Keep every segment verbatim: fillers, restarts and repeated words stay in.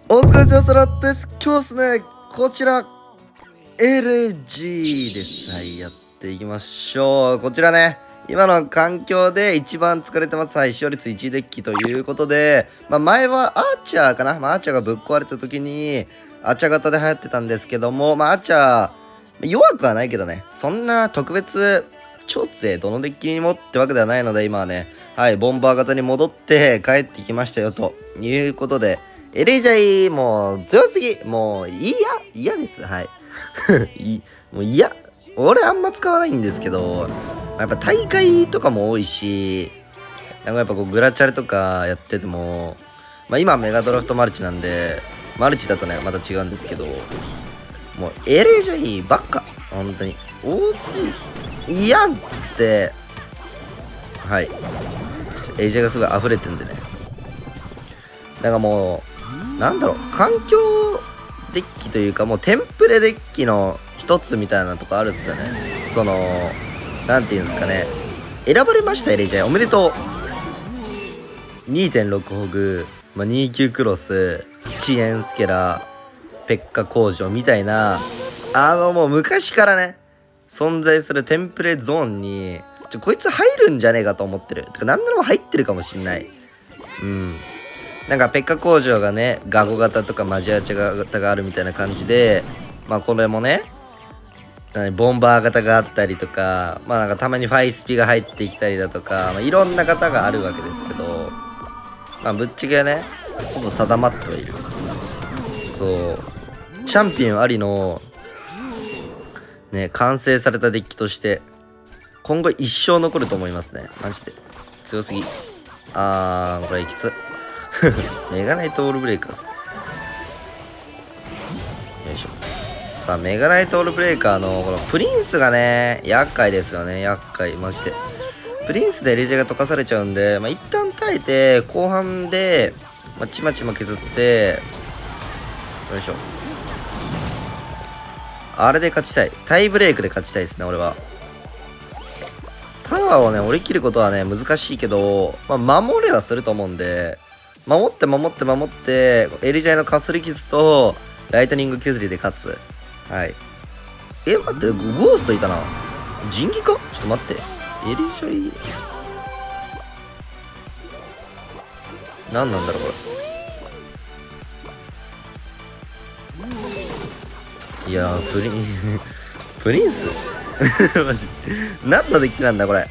お疲れ様です。今日ですね、こちら エルエージー です。はい、やっていきましょう。こちらね、今の環境で一番疲れてます。はい、使用率いちデッキということで、まあ、前はアーチャーかな、まあ、アーチャーがぶっ壊れた時にアーチャー型で流行ってたんですけども、まあ、アーチャー弱くはないけどね、そんな特別超強いどのデッキにもってわけではないので、今はね、はい、ボンバー型に戻って帰ってきましたよということで、エレジャイもう強すぎ、もう嫌嫌です。はいいもう嫌、俺あんま使わないんですけど、やっぱ大会とかも多いし、なんかやっぱこうグラチャレとかやってても、まあ、今メガドラフトマルチなんで、マルチだとねまた違うんですけど、もうエレジャイばっか本当に多すぎ嫌って、はい、エレジャイがすごい溢れてんでね、なんかもうなんだろう、環境デッキというか、もうテンプレデッキの一つみたいなとこあるんですよね。そのなんていうんですかね、選ばれましたエレジャイおめでとう。 にてんろく ホグ、まあ、にじゅうきゅうクロス、遅延スケラ、ペッカ工場みたいな、あのもう昔からね存在するテンプレゾーンにちょこいつ入るんじゃねえかと思ってる。てか何ならも入ってるかもしんない。うん、なんかペッカ工場がねガゴ型とかマジアチャ型があるみたいな感じで、まあこれもねボンバー型があったりとか、まあなんかたまにファイスピが入ってきたりだとか、まあ、いろんな型があるわけですけど、まあぶっちゃけねほぼ定まってはいる。そうチャンピオンありのね完成されたデッキとして今後一生残ると思いますね。マジで強すぎ。あーこれきつメガナイトオールブレイカーです。よいしょ。さあメガナイトオールブレイカーのこのプリンスがね厄介ですよね。厄介マジで。プリンスでエレジェが溶かされちゃうんで、まあ、一旦耐えて後半で、まあ、ちまちま削って、よいしょ、あれで勝ちたい。タイブレイクで勝ちたいですね俺は。タワーをね折り切ることはね難しいけど、まあ、守れはすると思うんで、守って守って守ってエリジャイのかすり傷とライトニング削りで勝つ。はい。え待って、ゴーストいたな。人気か、ちょっと待って、エリジャイ何なんだろうこれ。いやープリンプリンスマジ何のデッキなんだこれ。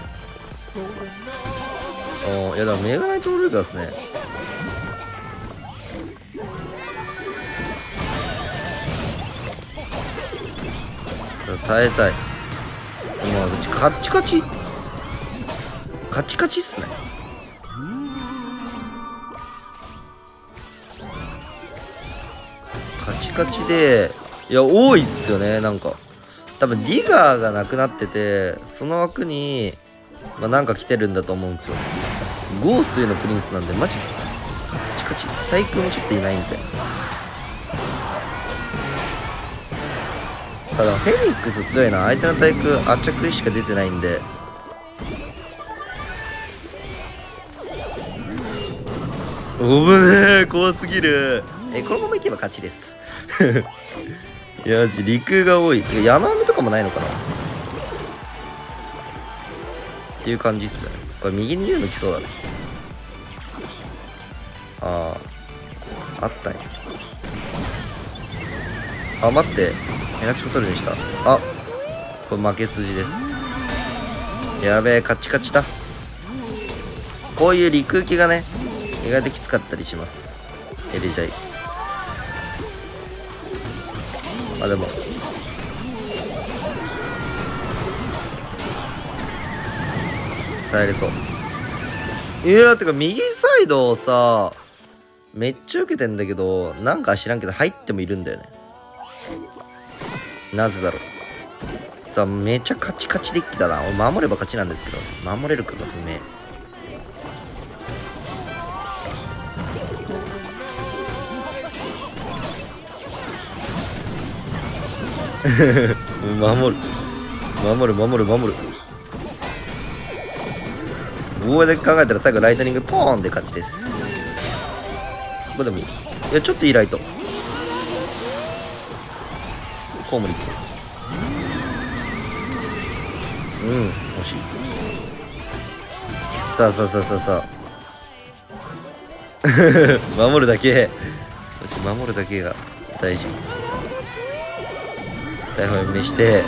おー、いやだからメガナイトオールブレイカーですね。耐えたい。今うちカッチカチカチカチっすね。カチカチで、いや多いっすよね。なんか多分ディガーがなくなってて、その枠にまあなんか来てるんだと思うんですよ。ゴーストへのプリンスなんでマジカチカチ。対空もちょっといないんで、ただフェニックス強いな。相手の対空圧着しか出てないんで、おぶねえ怖すぎる。えこのままいけば勝ちですいやマジ陸が多い。山雨とかもないのかなっていう感じっすよね。これ右に U 抜きそうだね。あああったんや。あ待って、エナチコ取るでした。あこれ負け筋です。やべえカチカチだ。こういう陸行きがね意外ときつかったりします。エレジャイあでも耐えれそう。いやーてか右サイドをさめっちゃ受けてんだけど、なんか知らんけど入ってもいるんだよね。なぜだろう。さあめちゃカチカチデッキだな。俺守れば勝ちなんですけど守れるかが不明守る守る守る守る。ここで考えたら最後ライトニングポーンで勝ちです。ここでもいい。 いやちょっといいライトコウモリうん惜しい。さあさあさあさあさあ守るだけよし守るだけが大事。大砲目して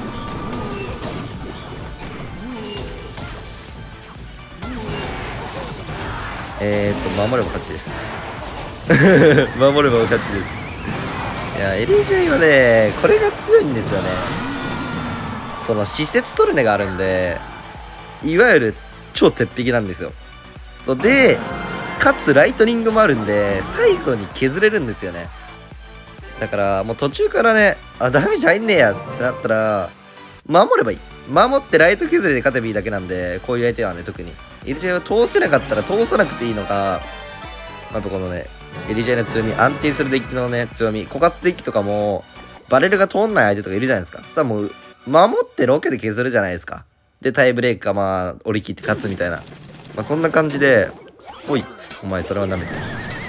えーっと守れば勝ちです守れば勝ちです。いやエリジャイはねこれが強いんですよね。その施設トルネがあるんでいわゆる超鉄壁なんですよ。そうでかつライトニングもあるんで最後に削れるんですよね。だからもう途中からねあダメージ入んねえやってなったら守ればいい。守ってライト削りで勝てばいいだけなんでこういう相手はね特にエリジャイを通せなかったら通さなくていいのがあとこのねエリジャイの強み安定するデッキのね強み枯渇デッキとかもバレルが通んない相手とかいるじゃないですか。そしたらもう守ってロケで削るじゃないですか。でタイブレーカーまあ折り切って勝つみたいなまあそんな感じでおいお前それはなめて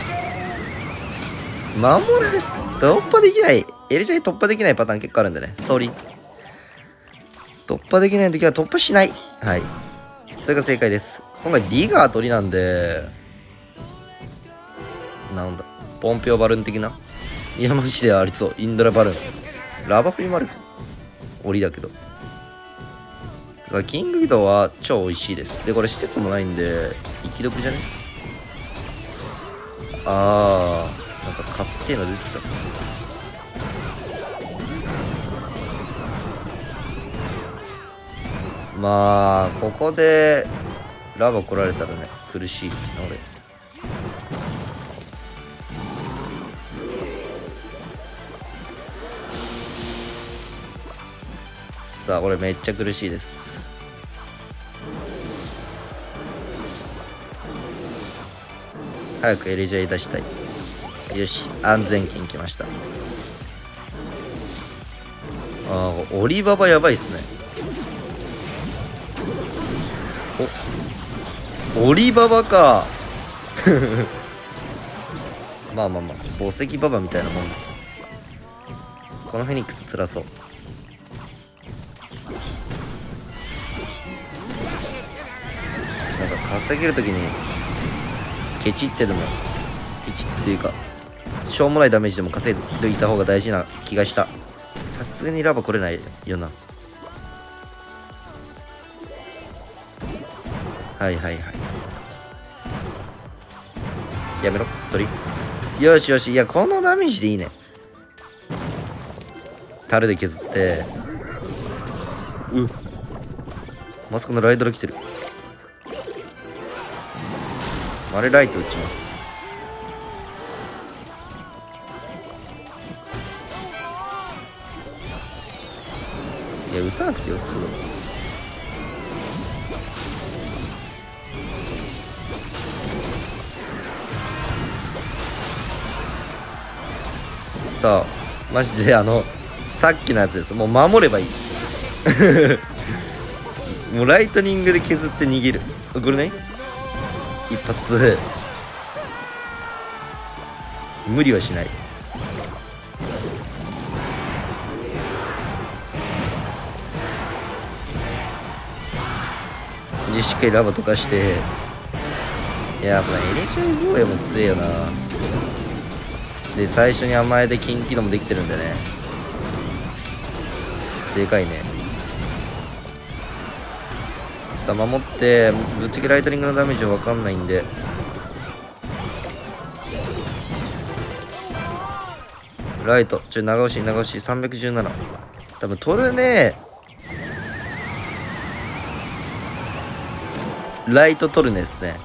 守る突破できないエリジャイ突破できないパターン結構あるんでねソーリー突破できない時は突破しないはいそれが正解です。今回ディガー鳥なんでなんだポンピオバルーン的ないやマジでありそうインドラバルーンラバフリマルク檻だけどキングギドは超美味しいです。でこれ施設もないんで生き毒じゃねあーなんか勝手の出てきたまあここでラバ来られたらね苦しいっすね俺。さあこれめっちゃ苦しいです。早くエリジャイ出したい。よし安全圏来ました。ああオリババやばいっすね。おオリババかまあまあまあ宝石ババみたいなもんです。このフェニックス辛そう。なんか稼げるときにケチってでもケチっていうかしょうもないダメージでも稼いでいた方が大事な気がした。さすがにラバ来れないよな。はいはいはいやめろ鳥よしよしいやこのダメージでいいね。樽で削ってうっまさかのライドラ来てる。あれライト打ちます。いや打たなくてよすぐさあマジであのさっきのやつです。もう守ればいいもうライトニングで削って逃げる。これね一発無理はしない。でしっかりラバ溶かしていややっぱエレジャイ防衛も強えよな。で最初に甘えで近畿度もできてるんでねでかいね。さあ守ってぶっちゃけライトニングのダメージは分かんないんでライトちょ長押し長押しさんびゃくじゅうなな多分取るね。ライト取るねですね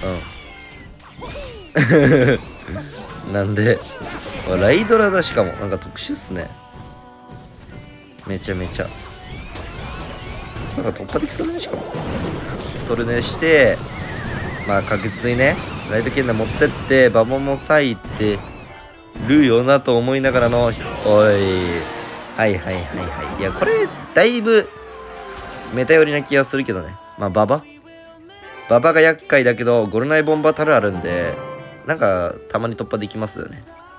うんなんでライドラだしかもなんか特殊っすね。めちゃめちゃなんか突破できそうだね。しかもトルネしてまあ確実にねライト剣で持ってってバボも割いてるよなと思いながらのおいはいはいはいはいいやこれだいぶメタ寄りな気がするけどね。まあババババが厄介だけどゴルナイボンバタルあるんでなんかたまに突破できますよね。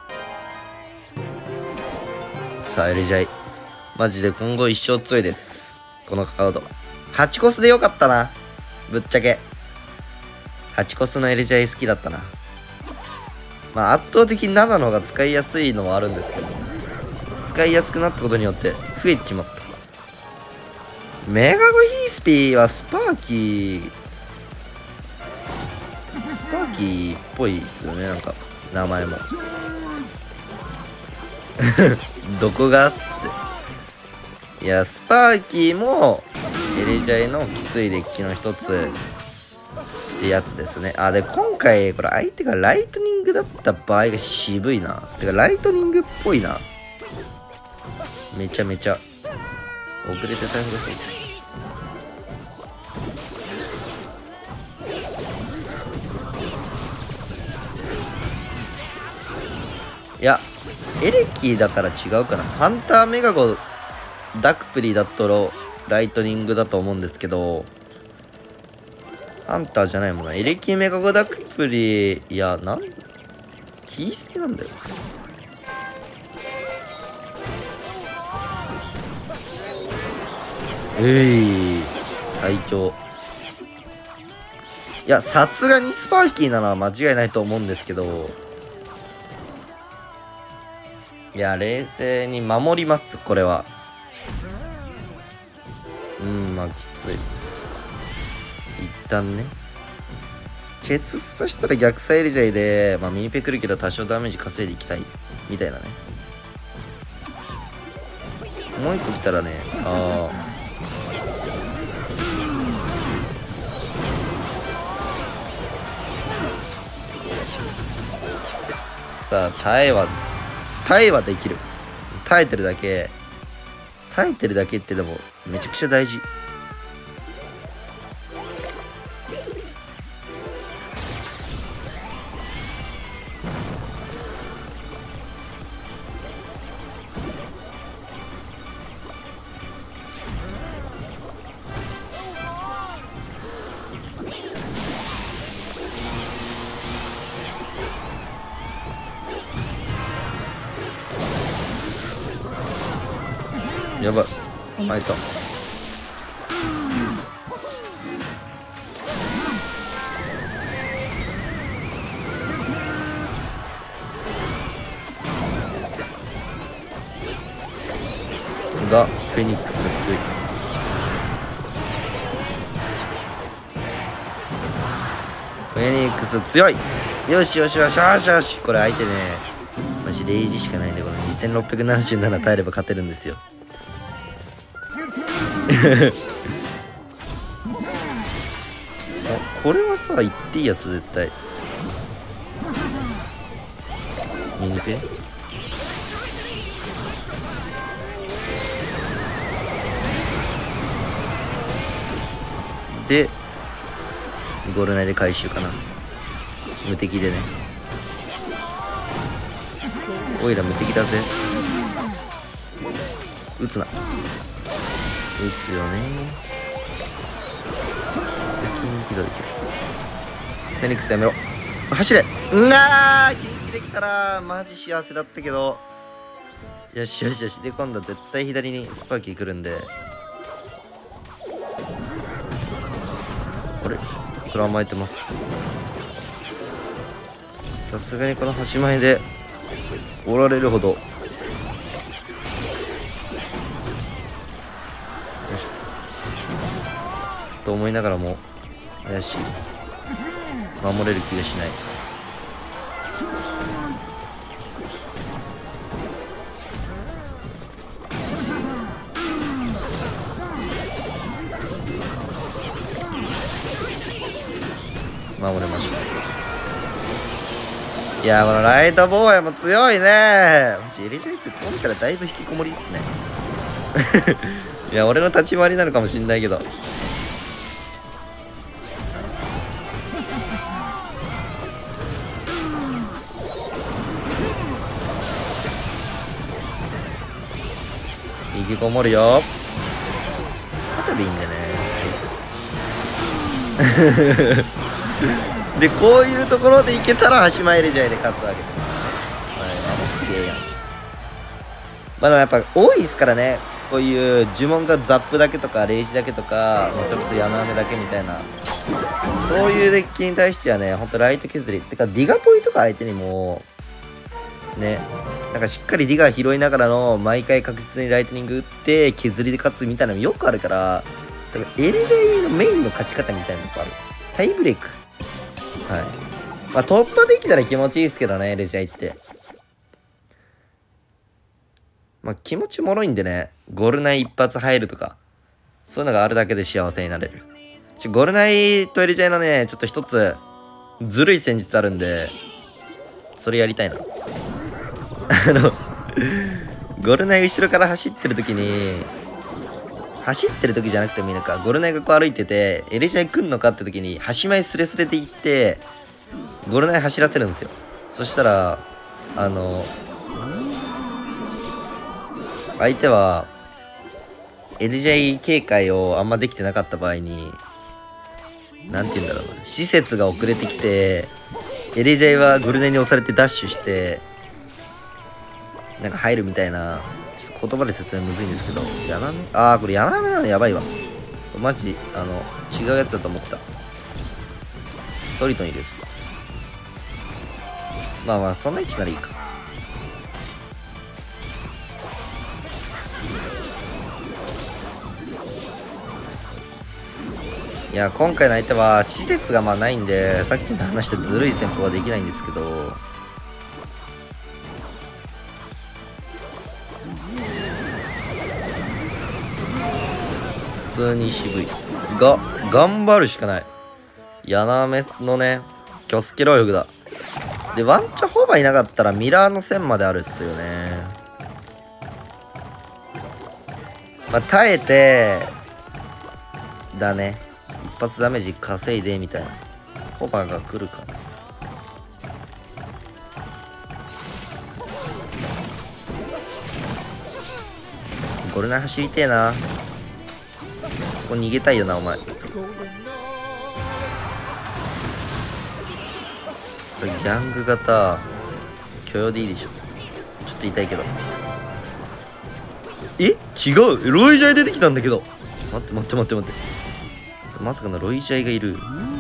さあエレジャイマジで今後一生強いです。このカードはちコスでよかったな。ぶっちゃけはちコスのエレジャイ好きだったな。まあ圧倒的にななの方が使いやすいのはあるんですけど、使いやすくなったことによって増えちまった。メガゴヒースピーはスパーキースパーキーっぽいっすよね。なんか名前もどこがっつって。いやスパーキーもエレジャイのきついデッキの一つってやつですね。あで今回これ相手がライトニングだった場合が渋いな。てかライトニングっぽいな。めちゃめちゃ遅れてたんですよ。いやエレキだから違うかな。ハンターメガゴダクプリだったらライトニングだと思うんですけど、ハンターじゃないもんな。エレキメガゴダクプリ、いやなんヒースピなんだよ。えい最強。いやさすがにスパーキーなのは間違いないと思うんですけど、いや冷静に守ります。これはうんまあきつい。一旦ねケツスパしたら逆サイエレジャイで、まあ、ミニペくるけど多少ダメージ稼いでいきたいみたいなね。もう一個来たらね、ああさあ耐えは耐えはできる。耐えてるだけ耐えてるだけってでもめちゃくちゃ大事。やばい開いた。がフェニックスが強い。フェニックス強い。よしよしよしよしよし。これ相手ねマジレイジしかないんで、このにせんろっぴゃくななじゅうなな耐えれば勝てるんですよ。あこれはさ言っていいやつ絶対。ミニペでゴール内で回収かな。無敵でね。おいら無敵だぜ。撃つな。撃つよね。ひどい。フェニックスやめろ。走れ。んなー、キンキできたらマジ幸せだったけど。よしよしよし。で今度絶対左にスパーキー来るんで。あれそれ甘えてます。さすがにこの端前でおられるほど。よしと思いながらも怪しい。守れる気がしない。守れました。いやこのライト防衛も強いね。もしエレジャイって飛んだらだいぶ引きこもりっすね。いや俺の立ち回りなのかもしんないけど。引きこもるよ。肩でいいんだね。 でこういうところでいけたら端前エレジャイで勝つわけです。はい、守ってるやん。まあでもやっぱ多いですからね、こういう呪文がザップだけとかレイジだけとか、まあ、それこそ柳雨だけみたいな、そういうデッキに対してはね、ほんとライト削りてか、ディガポイとか相手にもね、なんかしっかりディガー拾いながらの毎回確実にライトニング打って削りで勝つみたいなのもよくあるから、だからエレジャイのメインの勝ち方みたいなとこある。タイブレイク、はい、まあ突破できたら気持ちいいですけどね、エレジャイって。まあ気持ちもろいんでね、ゴルナイ一発入るとか、そういうのがあるだけで幸せになれる。ちょゴルナイとエレジャイのね、ちょっと一つ、ずるい戦術あるんで、それやりたいな。あの、ゴルナイ後ろから走ってる時に、走ってる時じゃなくてもいいのか、ゴルナイがこう歩いてて、エレジャイ来んのかって時に、端前スレスレで行って、ゴルナイ走らせるんですよ。そしたら、あの、相手は エルジェイ 警戒をあんまできてなかった場合に、なんて言うんだろうな、施設が遅れてきて エルジェイ はゴルネに押されてダッシュしてなんか入るみたいな、ちょっと言葉で説明むずいんですけど、やなめ、あーこれやなめなのやばいわ、マジあの違うやつだと思った。トリトニーです。まあまあそんな位置ならいいか。いや今回の相手は施設がまあないんで、さっきの話してずるい戦法はできないんですけど、普通に渋いが頑張るしかない。柳目のねキョスケロイフだ。でワンチャホーバーいなかったらミラーの線まであるっすよね。まあ耐えてだね、一発ダメージ稼いでみたいな。ホバーが来るか。ゴルナイ走りてえな。そこ逃げたいよなお前。それギャング型許容でいいでしょ。ちょっと痛いけど。え違う、ロイジャイ出てきたんだけど。待って待って待って待って、まさかのロイジャイがいる。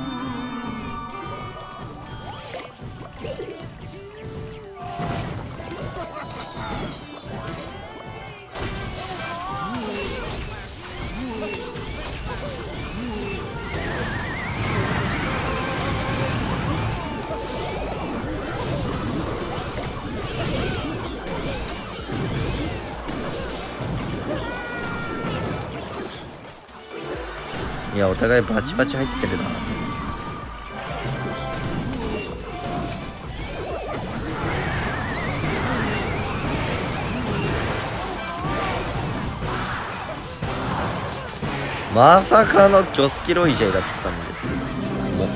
いやお互いバチバチ入ってるな。まさかのキョスキロイジャイだったんですけども、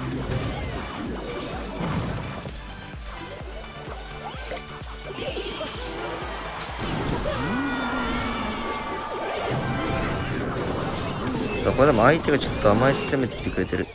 さあこれでも相手がちょっと甘えて攻めてきてくれてる。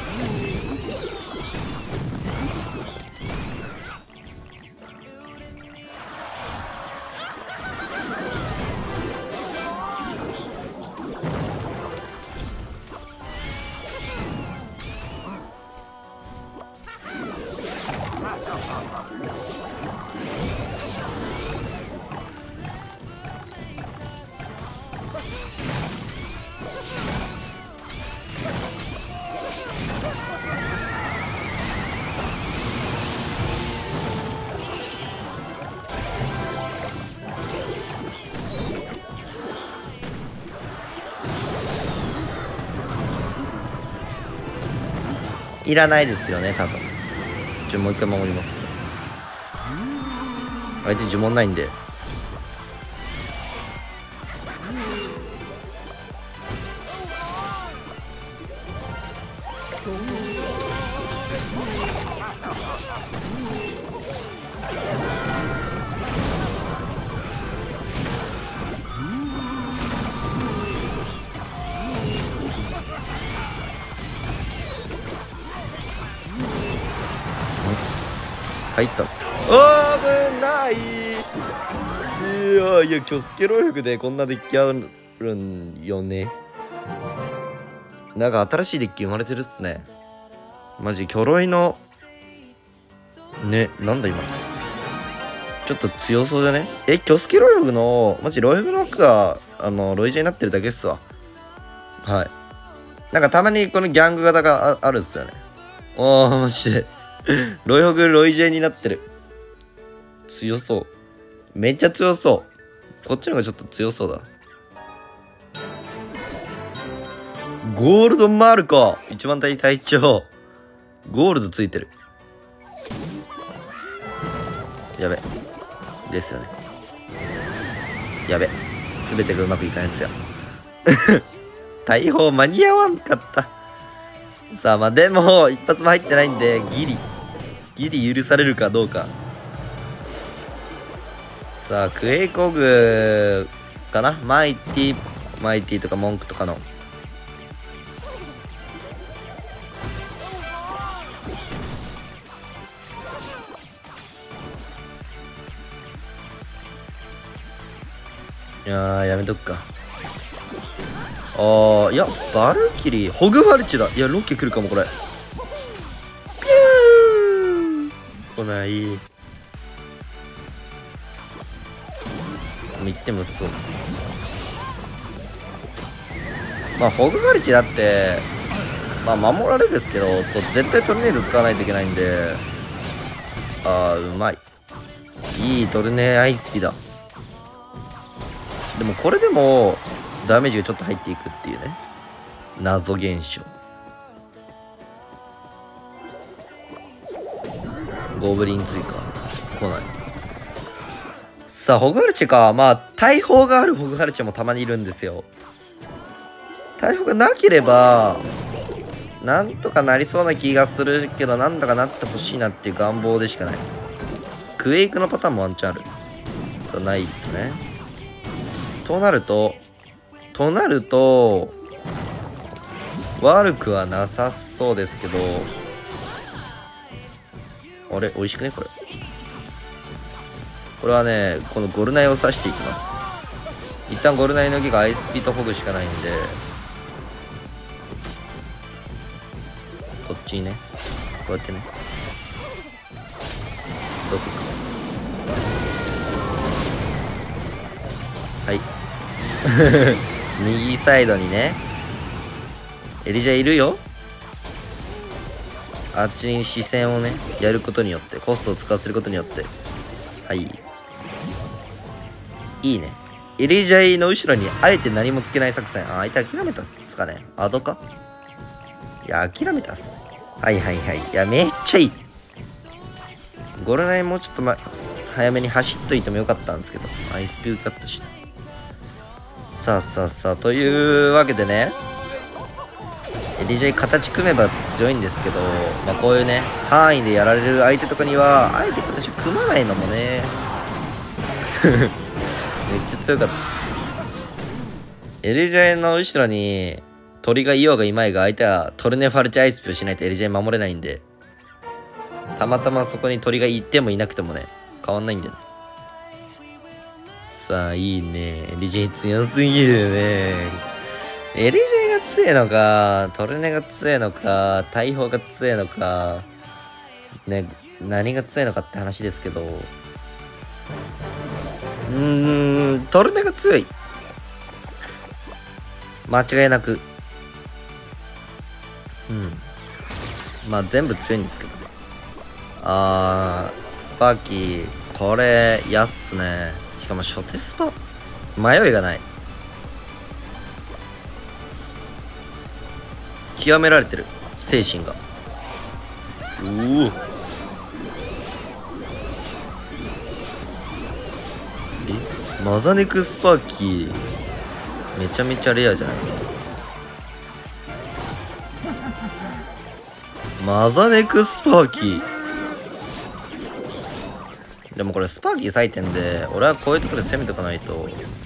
いらないですよね多分。ちょもう一回守ります。相手呪文ないんで。 入ったっす。危ない。いやいや、キョスケロ力でこんなデッキあるんよね。なんか新しいデッキ生まれてるっすね。マジ、巨ロイのね、なんだ今ちょっと強そうだね。え、キョスケロイフのマジロイフの枠があのロイジェになってるだけっすわ。はい。なんかたまにこのギャング型が あ, あるんすよね。おー、マジでロイホグロイジェになってる。強そう。めっちゃ強そう。こっちの方がちょっと強そうだ。ゴールドマルコ一番隊隊長。ゴールドついてる。やべ。ですよね。やべ。すべてがうまくいかんやつや。大砲間に合わんかった。さあ、まあでも、一発も入ってないんで、ギリ。ギリ許されるかどうか。さあ、クエイコグかな、マイティ、マイティとかモンクとかの。いやー、やめとくか。あー、いや、バルキリー、ホグワルチだ。いや、ロッケ来るかも、これ。ピュー来ない。言ってもそう。まあ、ホグワルチだって、まあ、守られるですけど、そう、絶対トルネード使わないといけないんで、あー、うまい。いいトルネアイスピだ。でもこれでもダメージがちょっと入っていくっていうね、謎現象。ゴブリン追加来ない。さあ、ホグワルチェか。まあ大砲があるホグワルチェもたまにいるんですよ。大砲がなければなんとかなりそうな気がするけど、なんだかなってほしいなっていう願望でしかない。クエイクのパターンもワンチャンある。さあ、ないですね。となると、となると、悪くはなさそうですけど、あれ、美味しくねこれ。これはね、このゴルナイを刺していきます。一旦ゴルナイの儀がアイスピとホグしかないんで、こっちにね、こうやってね、どこか。はい。右サイドにね、エリジャいるよ。あっちに視線をね、やることによって、コストを使わせることによって、はい。いいね。エリジャイの後ろにあえて何もつけない作戦。あ、相手諦めたっすかね。アドか。いや、諦めたっすね。はいはいはい。いや、めっちゃいい。ゴルナイもうちょっと、ま、早めに走っといてもよかったんですけど、アイスピューカットし。さあさあさあ、というわけでね、エリジャイ形組めば強いんですけど、まあこういうね、範囲でやられる相手とかには、あえて形組まないのもね、めっちゃ強かった。エリジャイの後ろに鳥がいようがいまいが、相手はトルネファルチアイスピューしないとエリジャイ守れないんで、たまたまそこに鳥がいてもいなくてもね、変わんないんだよね。さあ、いいね。エリジェイ強すぎるね。エリジェイが強いのか、トルネが強いのか、大砲が強いのか、ね、何が強いのかって話ですけど、うーん、トルネが強い。間違いなく。うん。まあ全部強いんですけど。あー、スパーキー、これ、やっすね。しかも初手スパ迷いがない。極められてる精神が。おお、え、マザネクスパーキーめちゃめちゃレアじゃないですか。マザネクスパーキー、でもこれスパーキー採点で、俺はこういうところで攻めとかないと。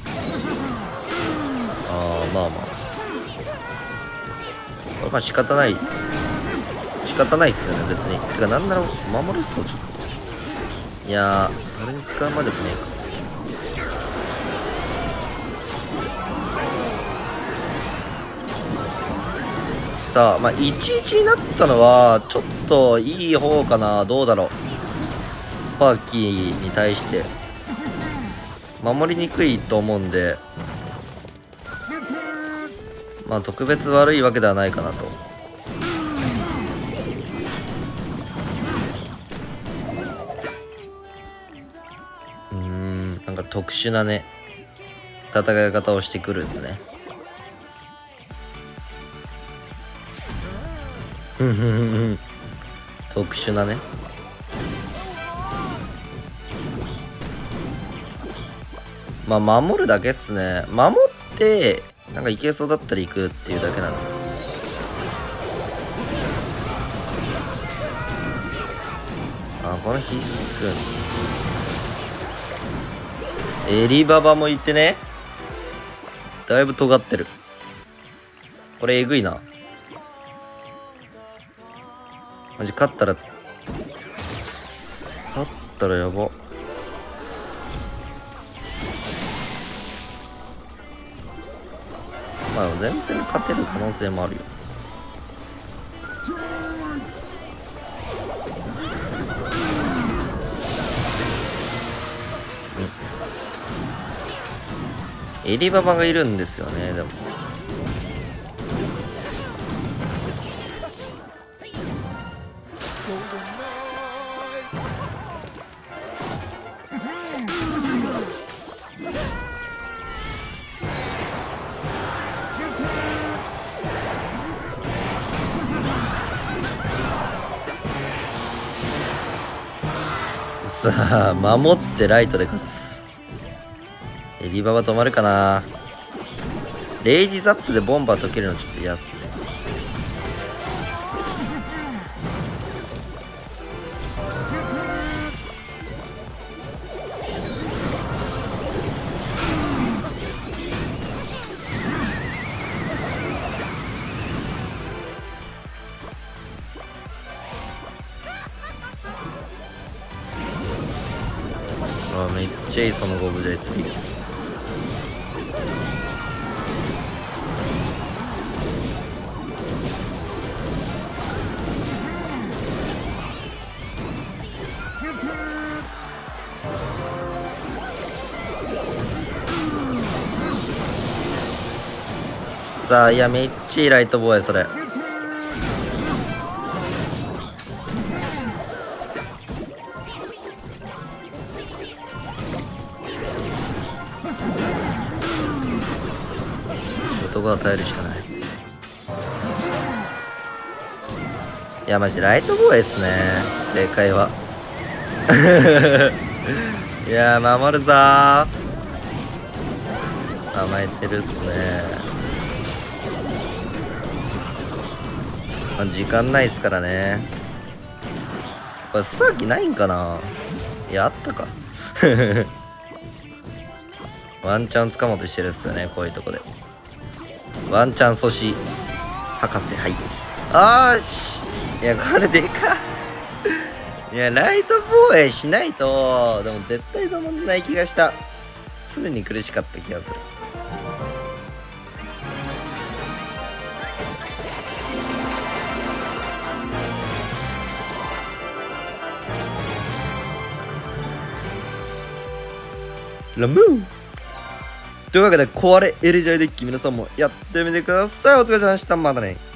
ああ、まあまあ、これまあ仕方ない仕方ないっすよね別に。てかなんなら守るっすもちょっいやーそれに使うまでもねえか。さあまあいちいちになったのはちょっといい方かな。どうだろう。スパーキーに対して守りにくいと思うんで、まあ特別悪いわけではないかなと。うーんなんか特殊なね戦い方をしてくるですね。特殊なね。まあ守るだけっすね。守ってなんかいけそうだったら行くっていうだけなの。あこれ必須。エリババもいてね、だいぶ尖ってる。これえぐいな。マジ勝ったら勝ったらやば。まあ全然勝てる可能性もあるよ。うん、エリババがいるんですよね。でもさあ守ってライトで勝つ。エリババ止まるかな。レイジザップでボンバー解けるのちょっと嫌っすね。あめっちゃいいそのゴブで次。さあいやめっちゃいいライトボーイそれ。男は耐えるしかない。いやマジライトボーイっすね正解は。いや守るぞー。甘えてるっすね。まあ、時間ないっすからね。これスパーキーないんかな。いやあったか。ワンチャン掴もうとしてるっすよねこういうとこで。ワンチャン阻止博士はいあーし。いやこれでかいやライト防衛しないとでも絶対どんない気がした。常に苦しかった気がする。ラムーというわけで壊れエレジャイデッキ皆さんもやってみてください。お疲れ様でした。またね。